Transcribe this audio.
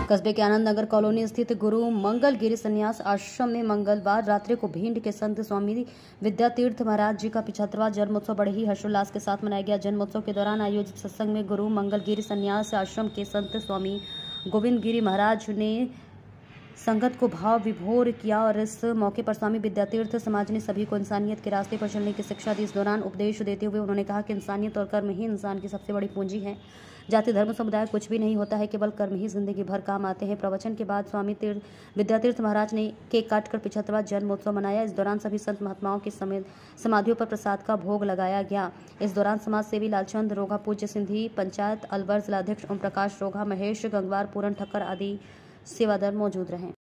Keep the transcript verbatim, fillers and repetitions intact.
कस्बे के आनंद नगर कॉलोनी स्थित गुरु मंगल गिरी संन्यास आश्रम में मंगलवार रात्रि को भिंड के संत स्वामी विद्यातीर्थ महाराज जी का पिछहत्तरवां जन्मोत्सव बड़े ही हर्षोल्लास के साथ मनाया गया। जन्मोत्सव के दौरान आयोजित सत्संग में गुरु मंगल गिरी संन्यास आश्रम के संत स्वामी गोविंद गिरी महाराज ने संगत को भाव विभोर किया और इस मौके पर स्वामी विद्यातीर्थ समाज ने सभी को इंसानियत के रास्ते पर चलने की शिक्षा दी। इस दौरान उपदेश देते हुए उन्होंने कहा कि इंसानियत और कर्म ही इंसान की सबसे बड़ी पूंजी है। जाति धर्म समुदाय कुछ भी नहीं होता है, केवल कर्म ही जिंदगी भर काम आते हैं। प्रवचन के बाद स्वामी विद्यातीर्थ महाराज ने केक काटकर पिछहत्तरवां जन्मोत्सव मनाया। इस दौरान सभी संत महात्माओं की समेत समाधियों पर प्रसाद का भोग लगाया गया। इस दौरान समाज सेवी लालचंद रोगा, पूज्य सिंधी पंचायत अलवर जिलाध्यक्ष ओम प्रकाश रोगा, महेश गंगवार, पूरन ठक्कर आदि सेवादार मौजूद रहे।